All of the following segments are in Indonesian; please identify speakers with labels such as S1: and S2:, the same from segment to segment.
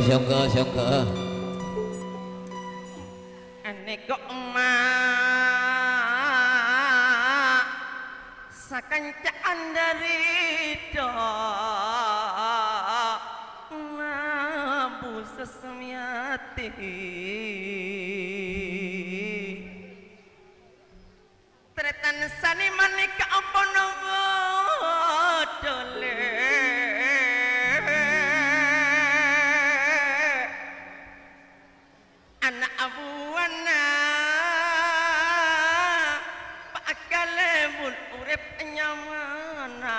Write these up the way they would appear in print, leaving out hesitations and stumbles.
S1: syongko
S2: ane kok emak sakancaan dari dok nabu sesemiati tretan sani manika apa nopo dole anak abuana pak kalebun urip nyamana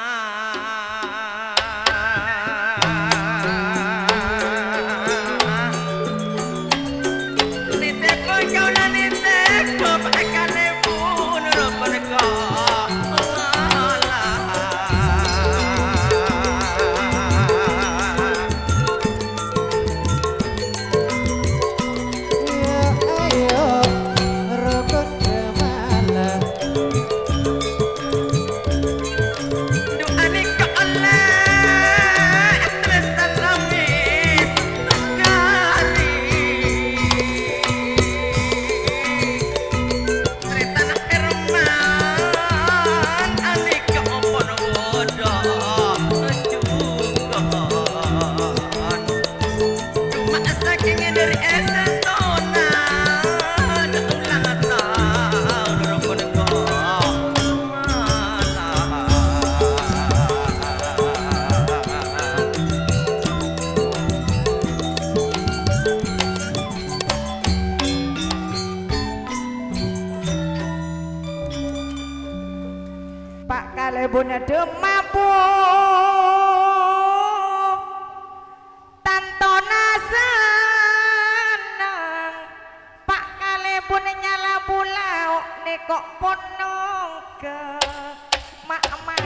S3: kalebuna demapu tantona seneng pak kalebun nyala bulau nekok ponong ke mak-mak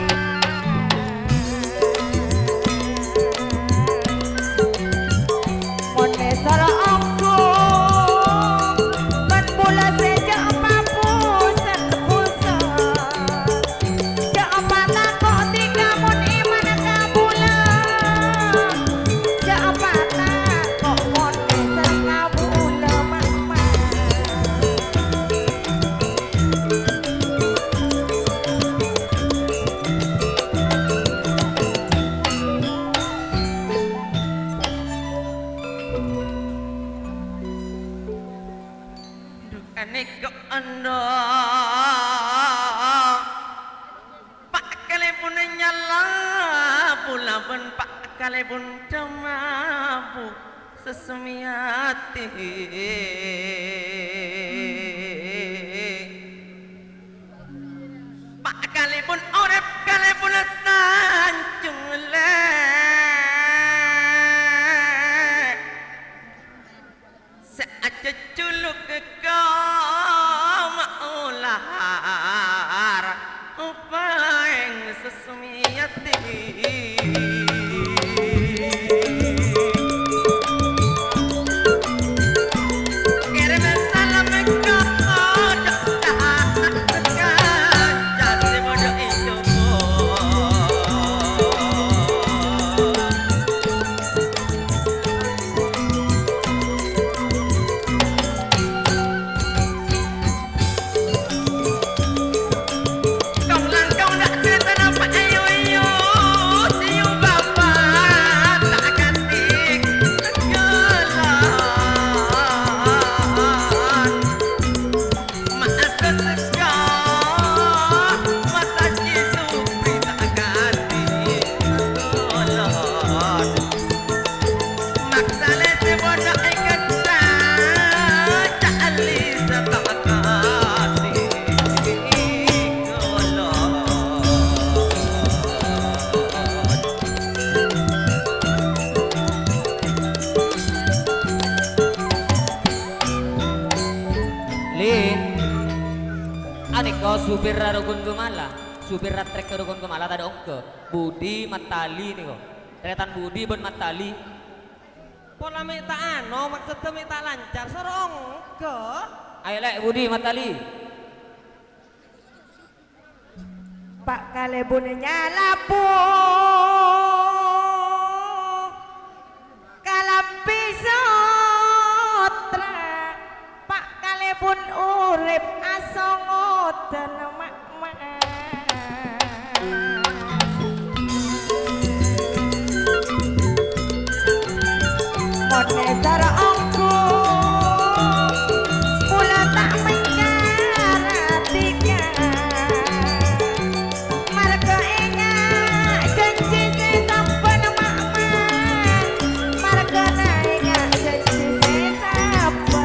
S3: mone sara angku ban bola seja papu setpusa ja apata kok tiga mon iman ka bola ja apata kok mon serka bola mak-mak
S2: ane kok ando pak kalebun nyala pulaban pak kalebun demabu sesemiati pak kalebun urip kalebun tanjung lek seaja culuk ke maular upeng sesemiati kirim salam ke jasi bodoh itu
S1: Aniko supir rukun Gumala, supir trek rukun Gumala tadi ongke Budi Matali nih kok. Tretan Budi ben Matali.
S2: pola minta ano maksudnya minta lancar serong ke
S1: Ayo lek Budi Matali.
S3: pak kalebun nyala pu kalam songot dan mak Monesar ongku pula tak menggaratikan marga ingat janji sesampun makman marga ingat janji sesampun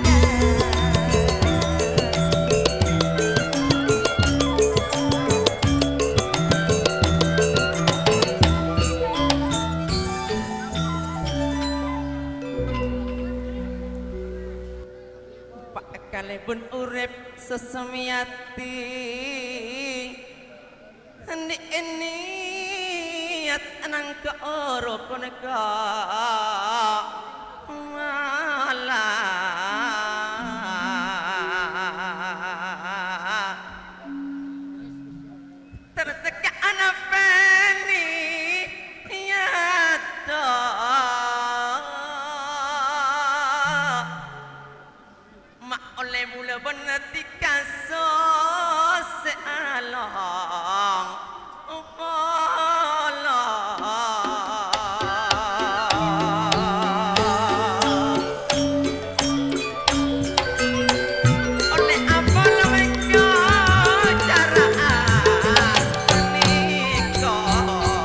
S2: kalipun urip sesemiati hendi niat nang keoro koneka malah terteka anak peni ya oleh mula benati kasus sealong oleh apa lemengnya cara menikah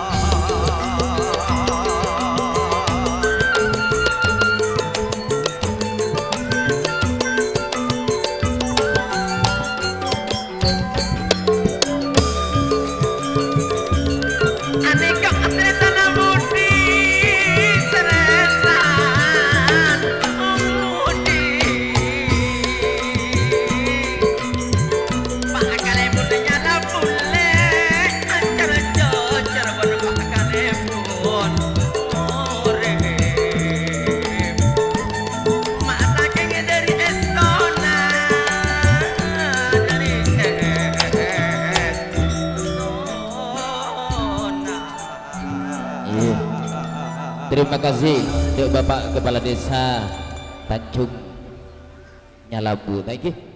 S4: Terima kasih untuk Bapak Kepala Desa Tanjung Nyalabu. Thank you.